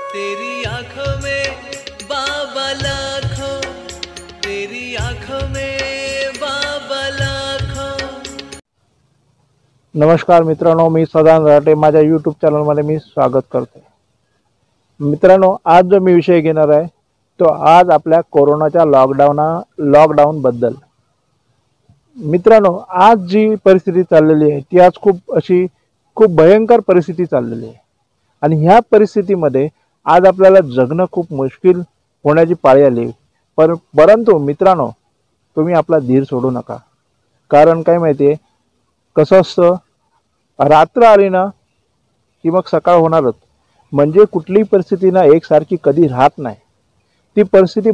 तेरी आंखों में बाबा लाखों, तेरी आंखों में बाबा लाखों। नमस्कार मित्रांनो, मी सदानंद राटे माझ्या यूट्यूब चॅनलमध्ये मी स्वागत करते। मित्रांनो, आज जो मी विषय घेणार आहे तो आज आपल्या कोरोनाच्या लॉकडाऊन बद्दल। मित्रांनो, आज जी परिस्थिती चाललेली आहे ती आज खूप भयंकर परिस्थिती चाललेली आहे आणि ह्या परिस्थितीमध्ये आज आपल्याला जगणं खूप मुश्किल होण्याची पाळी आली। परंतु मित्रांनो, तुम्ही आपला धीर सोडू नका। कारण काय माहिती आहे, कसं असतं, रात्र आली ना की मग सकाळ होणारच। म्हणजे कुठलीही परिस्थिती ना एकसारखी कधी राहत नाही, ती परिस्थिती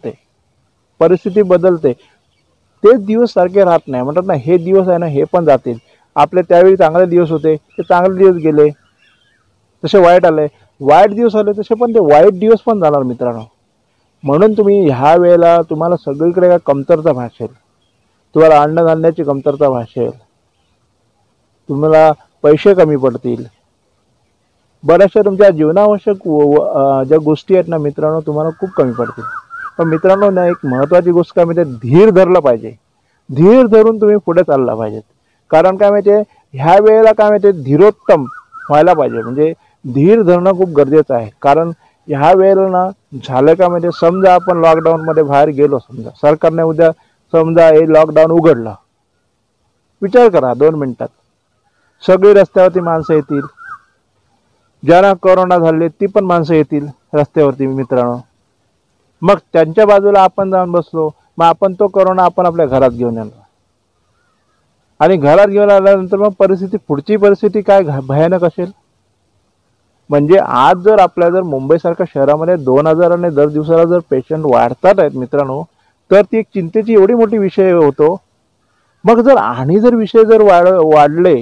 बदलते। तेच दिवस सारखे राहत नाही। म्हणतात ना, हे दिवस आहे ना हे पण जातील। आपले त्यावेळी चांगले दिवस होते, ते चांगले दिवस गेले, तसे वाईट दिवस आले, तसे पण ते वाईट दिवस पण जाणार मित्रांनो। म्हणून तुम्ही ह्या वेळेला तुम्हाला सगळीकडे काय कमतरता भासेल, तुम्हाला अन्नधान्याची कमतरता भासेल, तुम्हाला पैसे कमी पडतील, बऱ्याचशा तुमच्या जीवनावश्यक ज्या गोष्टी आहेत ना मित्रांनो तुम्हाला खूप कमी पडतील। पण मित्रांनो ना, एक महत्त्वाची गोष्ट काय माहिती, धीर धरला पाहिजे। धीर धरून तुम्ही पुढे चालला पाहिजे। कारण काय माहिती, ह्या वेळेला काय माहिती, धीरोत्तम व्हायला पाहिजे। म्हणजे धीर धरणं खूप गरजेचं आहे। कारण ह्या वेळेला ना झालं का माहिती, समजा आपण लॉकडाऊनमध्ये बाहेर गेलो, समजा सरकारने उद्या समजा हे लॉकडाऊन उघडलं, विचार करा 2 मिनिटात, सगळी रस्त्यावरती माणसं येतील, ज्यांना कोरोना झाले ती पण माणसं येतील रस्त्यावरती मित्रांनो। मग त्यांच्या बाजूला आपण जाऊन बसलो, मग आपण तो कोरोना आपण आपल्या घरात घेऊन येणार आणि घरात घेऊन आल्यानंतर मग पुढची परिस्थिती काय भयानक असेल। म्हणजे आज जर मुंबईसारख्या शहरामध्ये 2000 दर दिवसाला जर पेशंट वाढतात आहेत मित्रांनो, तर ती एक चिंतेची एवढी मोठी विषय होतो। मग जर विषय वाढले,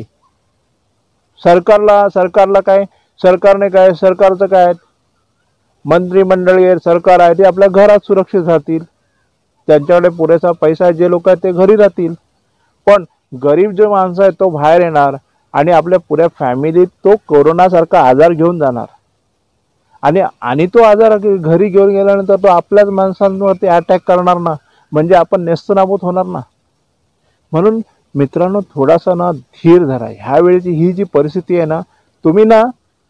सरकारचं काय, मंत्रिमंडळी सरकार आहे ते आपल्या घरात सुरक्षित राहतील, त्यांच्याकडे पुरेसा पैसा आहे, जे लोक आहेत ते घरी राहतील। पण गरीब जो माणूस आहे तो बाहेर येणार आणि आपल्या पुऱ्या फॅमिलीत तो कोरोना सारखा आजार घेऊन जाणार आणि तो आजार घरी घेऊन गेल्यानंतर तो आपल्याच माणसांवरती अटॅक करणार ना, म्हणजे आपण नेस्तनाबूत होणार ना। म्हणून मित्रांनो, थोडासा ना धीर धरा। ह्या वेळेची ही जी परिस्थिती आहे ना, तुम्ही ना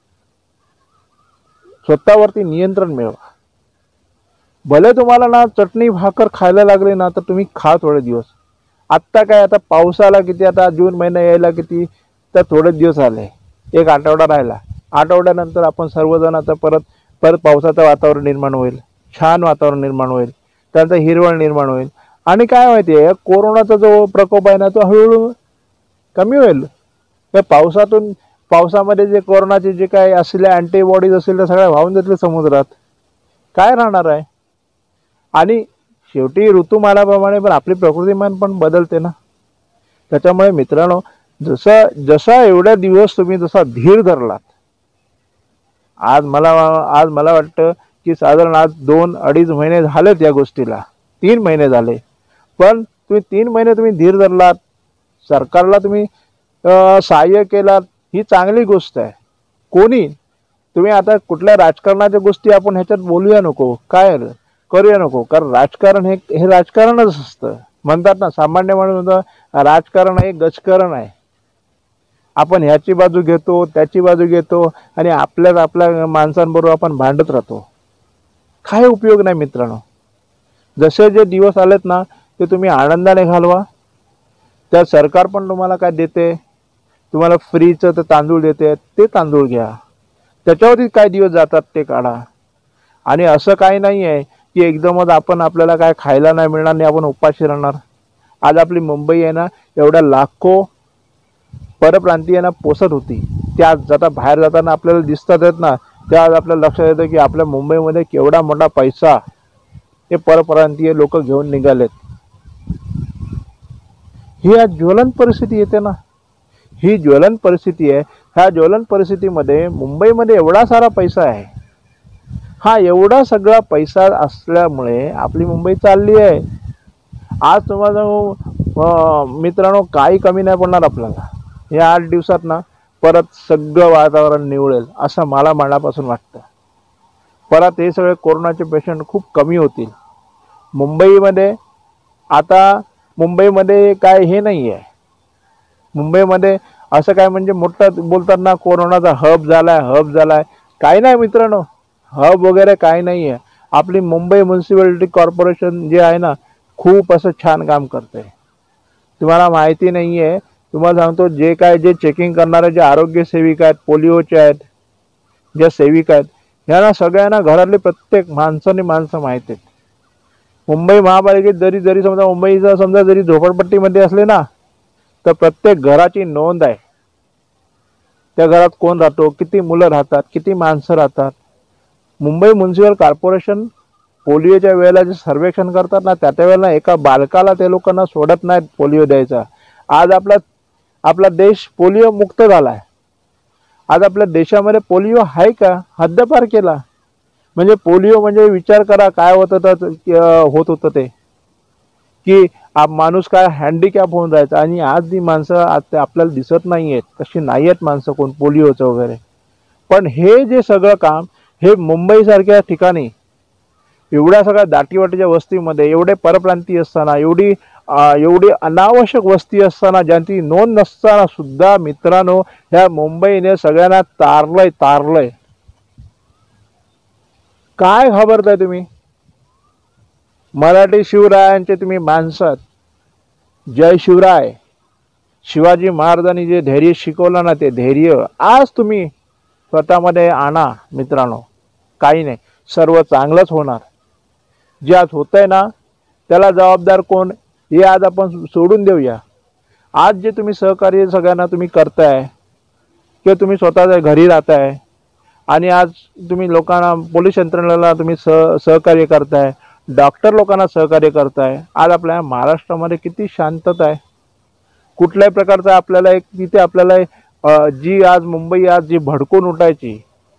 स्वतःवरती नियंत्रण मिळवा। भले तुम्हाला ना चटणी भाकर खायला लागले ना, तर तुम्ही खा थोडे दिवस। आता पावसाला किती, आता जून महिना यायला किती, तर थोडे दिवस आले, 1 आठवडा राहिला। आठवड्यानंतर आपण सर्वजण आता परत पावसाचं वातावरण निर्माण होईल, छान वातावरण निर्माण होईल, त्यांचा हिरवळ निर्माण होईल आणि काय माहितीये, कोरोनाचा जो प्रकोप आहे ना तो हळूहळू कमी होईल। पावसामध्ये जे कोरोनाचे जे काय असलेले अँटीबॉडीज असतील त्या सगळ्या वाहून जातील समुद्रात, काय राहणार आहे। आणि शेवटी ऋतुमानाप्रमाणे पण आपली प्रकृतीमान पण बदलते ना। त्याच्यामुळे मित्रांनो, जसा एवढ्या दिवस तुम्ही जसा धीर धरलात, आज मला वाटतं की साधारण आज 2-2.5 महिने झालेत या गोष्टीला, 3 महिने झाले। पण तुम्ही 3 महिने तुम्ही धीर धरलात, सरकारला तुम्ही सहाय्य केलात, ही चांगली गोष्ट आहे। तुम्ही आता कुठल्या राजकारणाच्या गोष्टी आपण ह्याच्यात बोलूया नको, करूया नको, कारण राजकारण हे राजकारणच असतं। म्हणतात ना, सामान्य माणूस म्हणतो राजकारण हे गजकारण आहे। आपण ह्याची बाजू घेतो, त्याची बाजू घेतो आणि आपल्या माणसांबरोबर आपण भांडत राहतो, काही उपयोग नाही मित्रांनो। जसे जे दिवस आलेत ना ते तुम्ही आनंदाने घालवा। त्या सरकार पण तुम्हाला काय देते, तुम्हाला फ्रीचं ते तांदूळ देते, ते तांदूळ घ्या, त्याच्यावरती काय दिवस जातात ते काढा। आणि असं काही नाही आहे की एकदमच आपल्याला काय खायला नाही मिळणार नाही, आपण उपाशी राहणार। आज आपली मुंबई आहे ना, एवढ्या लाखो परप्रांतीयांना पोसत होती, ते आज बाहेर जाताना आपल्याला दिसतात आहेत ना, त्या आज आपल्याला लक्षात येतं की आपल्या मुंबईमध्ये केवढा मोठा पैसा हे परप्रांतीय लोक घेऊन निघालेत। ही आज ज्वलंत परिस्थिती येते ना, ही ज्वलंत परिस्थिती आहे। ह्या ज्वलंत परिस्थितीमध्ये मुंबईमध्ये एवढा सारा पैसा आहे, हा एवढा सगळा पैसा असल्यामुळे आपली मुंबई चालली आहे। आज तुम्हाला मित्रांनो काही कमी नाही पडणार आपल्याला। या 8 दिवसात ना परत सगळं वातावरण निवळेल असं मला मनापासून वाटतं। परत हे सगळे कोरोनाचे पेशंट खूप कमी होतील. मुंबईमध्ये आता मुंबईमध्ये काय हे नाही आहे. मुंबईमध्ये असं काय म्हणजे मोठं बोलतात ना कोरोनाचा हब झालाय. काही नाही मित्रांनो, हब वगैरे काही नाही आहे. आपली मुंबई म्युन्सिपॅलिटी कॉर्पोरेशन जे आहे ना खूप असं छान काम करते. तुम्हाला माहिती नाही आहे, तुम्हाला सांगतो, जे चेकिंग करणारे जे आरोग्य सेविका आहेत, पोलिओचे आहेत, ज्या सेविका आहेत, यांना सगळ्यांना घरातले प्रत्येक माणसं माहिती आहेत. मुंबई महापालिकेत जरी समजा मुंबईचा समजा जरी झोपडपट्टीमध्ये असले ना तर प्रत्येक घराची नोंद आहे. त्या घरात कोण राहतो, किती मुलं राहतात, किती माणसं राहतात. मुंबई म्युन्सिपल कॉर्पोरेशन पोलिओच्या वेळेला जे सर्वेक्षण करतात ना त्या वेळेला एका बालकाला ते लोकांना सोडत नाहीत पोलिओ द्यायचा. आज आपला देश पोलिओ मुक्त झालाय. आज आपल्या देशामध्ये पोलिओ आहे का? हद्दपार केला. म्हणजे पोलिओ म्हणजे विचार करा काय होत होतं ते की माणूस काय हँडिकॅप होऊन जायचा. आणि आज ती माणसं आज आपल्याला दिसत नाही आहेत, तशी नाही आहेत माणसं कोण पोलिओचं वगैरे. पण हे जे सगळं काम हे मुंबईसारख्या ठिकाणी एवढ्या सगळ्या दाटीवाटीच्या वस्तीमध्ये एवढे परप्रांतीय असताना एवढी अनावश्यक वस्ती असताना ज्यांची नोंद नसताना सुद्धा मित्रांनो ह्या मुंबईने सगळ्यांना तारलंय. काय घाबरताय तुम्ही? मराठी शिवरायांचे तुम्ही माणसात. जय शिवराय. शिवाजी महाराजांनी जे धैर्य शिकवलं ना ते धैर्य आज तुम्ही स्वतःमध्ये आणा मित्रांनो. काही नाही, सर्व चांगलंच होणार. जे आज होतंय ना त्याला जबाबदार कोण हे आज आपण सोडून देऊया. आज जे तुम्ही सहकार्य सगळ्यांना तुम्ही करताय किंवा तुम्ही स्वतःच्या घरी राहताय आणि आज तुम्ही लोकांना पोलीस यंत्रणेला तुम्ही सहकार्य करताय, डॉक्टर लोकांना सहकार्य करताय. आज आपल्या महाराष्ट्रामध्ये किती शांतता आहे. कुठल्याही प्रकारचा आपल्याला एक तिथे आपल्याला जी आज मुंबई आज जी भडकून उठायची,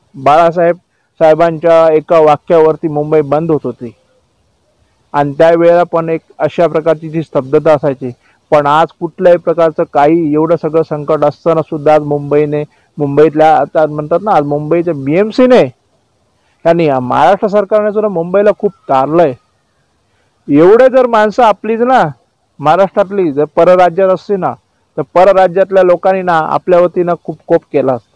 साहेबांच्या एका वाक्यावरती मुंबई बंद होत होती आणि त्यावेळेला पण एक अशा प्रकारची जी स्तब्धता असायची. पण आज कुठल्याही प्रकारचं काही एवढं सगळं संकट असताना सुद्धा आज मुंबईतल्या आता म्हणतात ना आज मुंबईच्या BMCने यांनी महाराष्ट्र सरकारने सुद्धा मुंबईला खूप तारलंय. एवढे जर माणसं आपलीच ना महाराष्ट्रातली जर परराज्यात असते ना तर परराज्यातल्या लोकांनी ना आपल्या वतीनं खूप कोप केला असता.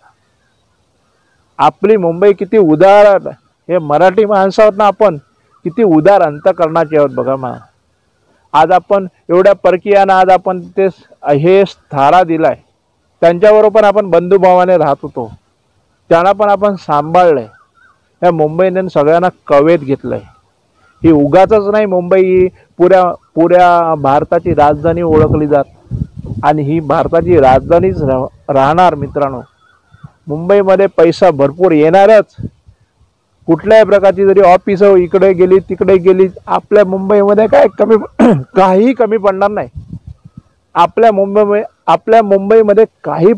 आपली मुंबई किती उदार, हे मराठी माणसावर ना आपण किती उदार अंतःकरणाचे आहोत बघा. आज आपण एवढ्या परकीयांना आज आपण ते हे थारा दिलाय. त्यांच्याबरोबर आपण बंधुभावाने राहत होतो, त्यांना पण आपण सांभाळलंय. या मुंबईने सगळ्यांना कवेत घेतलंय. ही उगाचच नाही, मुंबई ही पुऱ्या भारताची राजधानी ओळखली जात आणि ही भारताची राजधानीच राहणार मित्रांनो. मुंबईमध्ये पैसा भरपूर येणारच. कुठल्याही प्रकारची जरी ऑफिस इकडे गेली तिकडे गेली आपल्या मुंबईमध्ये काही कमी पडणार नाही. आपल्या मुंबईमध्ये काही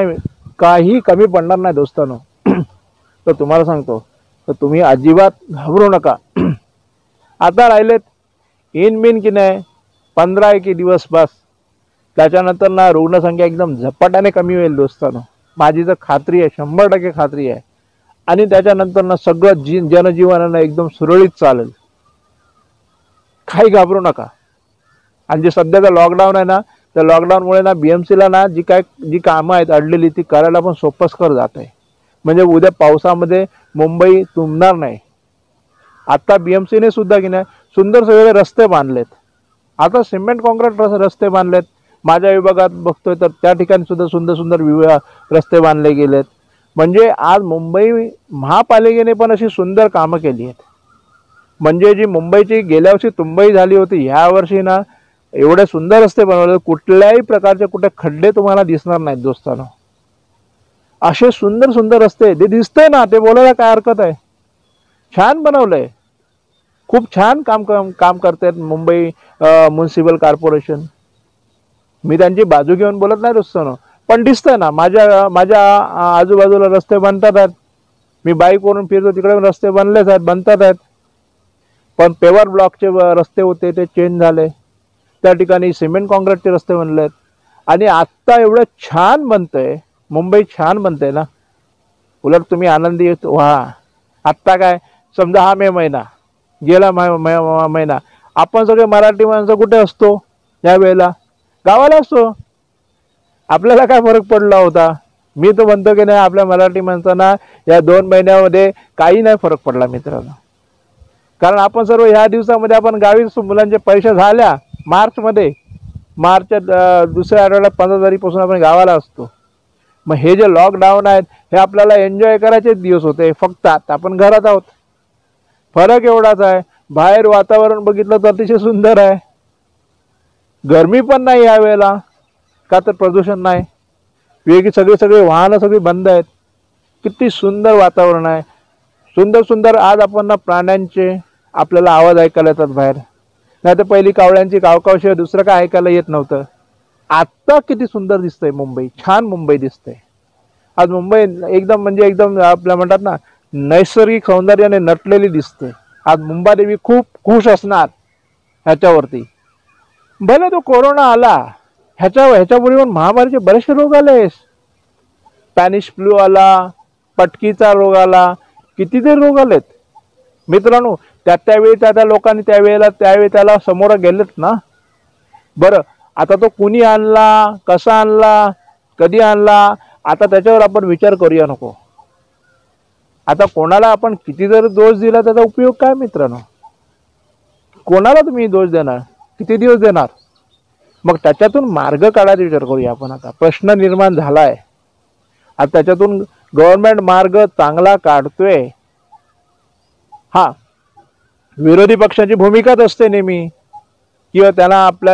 कमी पडणार नाही दोस्तांनो. तर तुम्हाला सांगतो तर तुम्ही अजिबात घाबरू नका. आता राहिलेत इन की नाही 15 दिवस बस. त्याच्यानंतर ना रुग्णसंख्या एकदम झपाट्याने कमी होईल दोस्तांनो. माझी तर खात्री आहे, 100% खात्री आहे. आणि त्याच्यानंतर ना सगळं जनजीवनानं एकदम सुरळीत चालेल. काही घाबरू नका. आणि जे सध्याचा लॉकडाऊन आहे ना त्या लॉकडाऊनमुळे ना BMCला ना जी कामं आहेत अडलेली ती करायला पण सोपस्कर जात आहे. म्हणजे उद्या पावसामध्ये मुंबई तुंबणार नाही. आता BMCने सुद्धा की नाही सुंदर सगळे रस्ते बांधलेत. आता सिमेंट कॉन्क्रीट रस्ते बांधलेत. माझ्या विभागात बघतोय तर त्या ठिकाणी सुद्धा सुंदर रस्ते बांधले गेलेत. म्हणजे आज मुंबई महापालिकेने पण अशी सुंदर कामं केली आहेत. म्हणजे जी मुंबईची गेल्या वर्षी तुंबई झाली होती ह्या वर्षी ना एवढे सुंदर रस्ते बनवले. कुठल्याही प्रकारचे कुठे खड्डे तुम्हाला दिसणार नाहीत दोस्तांनो. असे सुंदर रस्ते ते दिसतंय ना, ते बोलायला काय हरकत आहे. छान बनवलंय. खूप छान काम करतात मुंबई म्युन्सिपल कॉर्पोरेशन. मी त्यांची बाजू घेऊन बोलत नाही दोस्तांनो, पण दिसतंय ना माझ्या आजूबाजूला रस्ते बनतात आहेत. मी बाईकवरून फिरतो तिकडे रस्ते बनलेच आहेत, बनतात आहेत. पण पेवर ब्लॉकचे रस्ते होते ते चेंज झाले. त्या ठिकाणी सिमेंट कॉन्क्रीटचे रस्ते बनलेत. आणि आत्ता एवढं छान बनतंय, मुंबई छान बनतंय ना, उलट तुम्ही आनंदी व्हा. आत्ता काय समजा हा मे महिना गेला, महिना आपण सगळे मराठी माणसं कुठे असतो या वेळेला? गावाला असतो. आपल्याला काय फरक पडला होता? मी तर म्हणतो की नाही, आपल्या मराठी माणसांना या 2 महिन्यामध्ये काही नाही फरक पडला मित्रांनो. कारण आपण सर्व ह्या दिवसामध्ये आपण गावी मुलांच्या परीक्षा झाल्या मार्चमध्ये, मार्चच्या दुसऱ्या आठवड्यात 15 तारखेपासून आपण गावाला असतो. मग हे जे लॉकडाऊन आहेत हे आपल्याला एन्जॉय करायचे दिवस होते. फक्त आता आपण घरात आहोत. फरक एवढाच आहे, बाहेर वातावरण बघितलं तर अतिशय सुंदर आहे. गरमी पण नाही यावेळेला, का तर प्रदूषण नाही. वेगळी सगळे वाहनं सगळी बंद आहेत. किती सुंदर वातावरण आहे. सुंदर सुंदर आज आपण प्राण्यांचे आपल्याला आवाज ऐकायला येतात बाहेर. नाही तर पहिली कावळ्यांची कावकावशिवाय दुसरं काय ऐकायला येत नव्हतं. आत्ता किती सुंदर दिसतंय मुंबई, छान मुंबई दिसते आज. मुंबई एकदम म्हणजे एकदम आपल्या म्हणतात ना नैसर्गिक सौंदर्याने नटलेली दिसते आज. मुंबादेवी खूप खुश असणार ह्याच्यावरती. भले तो कोरोना आला, ह्याच्यापूर्वी पण महामारीचे बरेचसे रोग आले. स्पॅनिश फ्लू आला, पटकीचा रोग आला, कितीतरी रोग आलेत मित्रांनो. त्यावेळी त्या लोकांनी त्यावेळी त्याला समोर गेलेत ना. बरं, आता तो कुणी आणला, कसा आणला, कधी आणला, आता त्याच्यावर आपण विचार करूया नको. आता कोणाला आपण किती जर दोष दिला त्याचा उपयोग काय मित्रांनो? कोणाला तुम्ही दोष देणार? किती दिवस देणार? मग त्याच्यातून मार्ग काढायचा विचार करूया आपण. आता प्रश्न निर्माण झालाय. आता त्याच्यातून गव्हर्नमेंट मार्ग चांगला काढतोय. हा, विरोधी पक्षाची भूमिकाच असते नेहमी, किंवा त्यांना आपल्या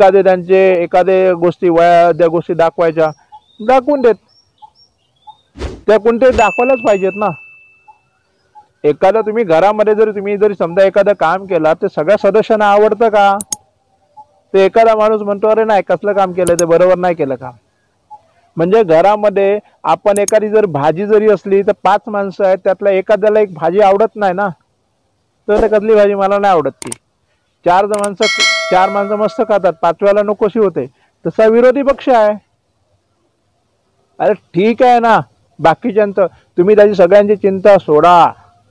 एखादे गोष्टी त्या गोष्टी दाखवायच्या, दाखवून देत. त्या कोणते दाखवायलाच पाहिजेत ना. एखादा तुम्ही घरामध्ये तुम्ही जरी समजा एखादं काम केलं ते सगळ्या सदस्यांना आवडतं का? ते एखादा माणूस म्हणतो अरे नाही कसलं काम केलं, ते बरोबर नाही केलं काम. म्हणजे घरामध्ये आपण एखादी जर भाजी जरी असली तर 5 माणसं आहेत, त्यातल्या एखाद्याला एक भाजी आवडत नाही ना, तर कसली भाजी मला नाही आवडत ती. 4 माणसं मस्त खातात, 5व्याला नकोशी होते. तसा विरोधी पक्ष आहे. अरे ठीक आहे ना, बाकीच्यांचं तुम्ही त्याची सगळ्यांची चिंता सोडा.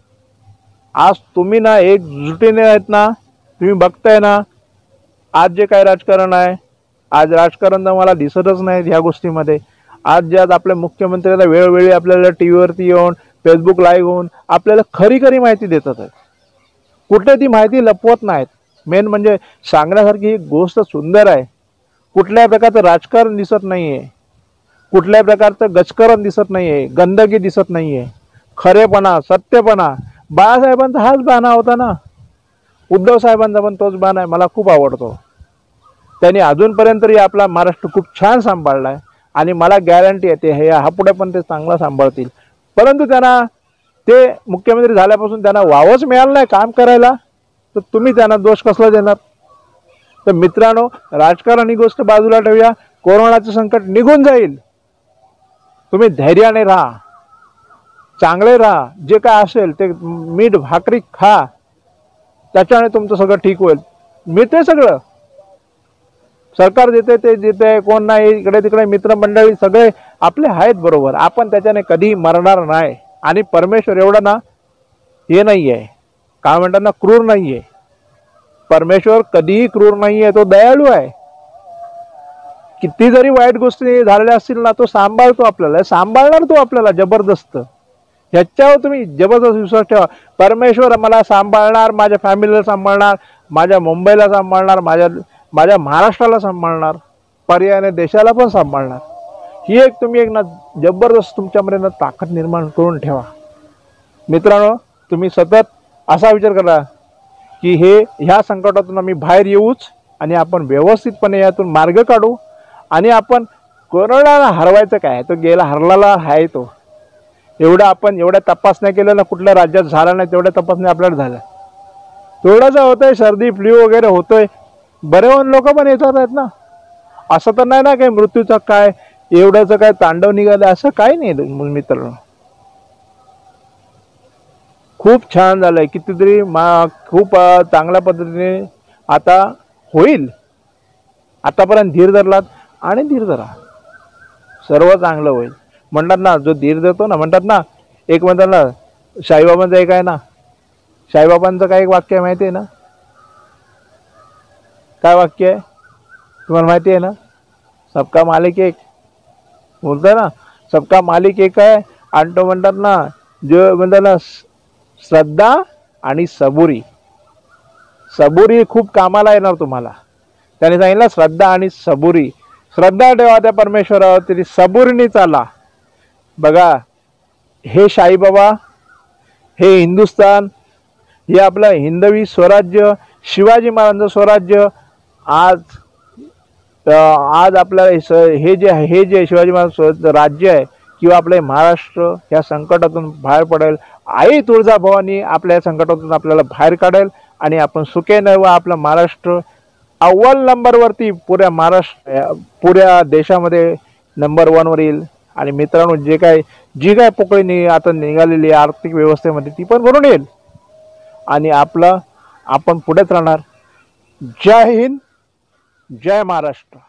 आज तुम्ही ना एकजुटीने आहेत ना, तुम्ही बघताय ना आज जे काय राजकारण आहे. आज राजकारण तर मला दिसतच नाही ह्या गोष्टीमध्ये. आज जे आपल्या मुख्यमंत्र्याला वेळोवेळी आपल्याला टीव्हीवरती येऊन फेसबुक लाईव्ह होऊन आपल्याला खरी माहिती देतात. कुठे ती माहिती लपवत नाहीत. मेन म्हणजे सांगण्यासारखी ही गोष्ट सुंदर आहे. कुठल्याही प्रकारचं राजकारण दिसत नाहीये, कुठल्याही प्रकारचं गजकरण दिसत नाहीये, गंदगी दिसत नाहीये. खरेपणा, सत्यपणा. बाळासाहेबांचा हाच बाणा होता ना. उद्धव साहेबांचा पण तोच बाणा आहे. मला खूप आवडतो. त्यांनी अजूनपर्यंत तरी आपला महाराष्ट्र खूप छान सांभाळलाय आणि मला गॅरंटी आहे ते ह्यापुढे पण ते चांगला सांभाळतील. परंतु त्यांना ते मुख्यमंत्री झाल्यापासून त्यांना वावच मिळालं नाही काम करायला, तर तुम्ही त्यांना दोष कसला देणार? तर मित्रांनो, राजकारण ही गोष्ट बाजूला ठेवूया. कोरोनाचं संकट निघून जाईल. तुम्ही धैर्याने राहा, चांगले राहा. जे काय असेल ते मीठ भाकरी खा, त्याच्याने तुमचं सगळं ठीक होईल. मिळते सगळं, सरकार देते ते देते, कोण नाही. इकडे तिकडे मित्रमंडळी सगळे आपले आहेत बरोबर. आपण त्याच्याने कधी मरणार नाही. आणि परमेश्वर एवढा ना हे नाही आहे, काय म्हणतात ना, क्रूर नाही आहे. परमेश्वर कधीही क्रूर नाही आहे, तो दयाळू आहे. किती जरी वाईट गोष्टी झालेल्या असतील ना, तो सांभाळतो आपल्याला, सांभाळणार तो आपल्याला जबरदस्त. ह्याच्यावर तुम्ही जबरदस्त विश्वास ठेवा. परमेश्वर मला सांभाळणार, माझ्या फॅमिलीला सांभाळणार, माझ्या मुंबईला सांभाळणार, माझ्या महाराष्ट्राला सांभाळणार, पर्यायाने देशाला पण सांभाळणार. ही तुम्ही ना जबरदस्त तुमच्यामध्ये ना ताकद निर्माण करून ठेवा. मित्रांनो, तुम्ही सतत असा विचार करा की ह्या संकटातून आम्ही बाहेर येऊच आणि आपण व्यवस्थितपणे यातून मार्ग काढू. आणि आपण कोरोनाला हरवायचं काय, तो गेला हरलेला आहे तो. एवढ्या तपासण्या केल्या ना, कुठल्या राज्यात झाला नाही तेवढ्या तपासण्या आपल्याला झाल्या. थोडंसं होतंय, सर्दी फ्लू वगैरे होतोय, बरे होऊन लोक पण येतात आहेत ना. असं तर नाही ना काही मृत्यूचं काय एवढ्याचं काय तांडव निघालं, असं काही नाही मित्रांनो. खूप छान झालंय. कितीतरी खूप चांगल्या पद्धतीने आता होईल. आतापर्यंत धीर धरलात आणि धीर धरा, सर्व चांगलं होईल. म्हणतात ना, जो धीर धरतो ना, म्हणतात ना, एक म्हणतात ना, साईबाबांचं एक आहे ना, साईबाबांचं काय एक वाक्य आहे माहिती आहे ना? काय वाक्य आहे तुम्हाला माहिती आहे ना? सबका मालिक एक बोलतोय ना, सबका मालिक एक आहे. आणि तो म्हणतात ना, जो म्हणतात ना, श्रद्धा आणि सबुरी. सबुरी खूप कामाला येणार तुम्हाला. त्याने सांगितलं श्रद्धा आणि सबुरी. श्रद्धा ठेवा त्या परमेश्वरावर, तरी सबुरीने चाला. बघा, हे साईबाबा, हे हिंदुस्थान, हे आपलं हिंदवी स्वराज्य, शिवाजी महाराजांचं स्वराज्य, आज आपलं हे जे शिवाजी महाराज राज्य आहे किंवा आपले महाराष्ट्र या संकटातून बाहेर पडेल. आई तुळजाभवानी आपल्या संकटातून आपल्याला बाहेर काढेल आणि आपण सुखेने व आपलं महाराष्ट्र अव्वल नंबरवरती पुऱ्या देशामध्ये नंबर 1 वर येईल. आणि मित्रांनो, जी काय पोकळी आता निघालेली आर्थिक व्यवस्थेमध्ये ती पण भरून येईल आणि आपण पुढेच राहणार. जय हिंद, जय महाराष्ट्र.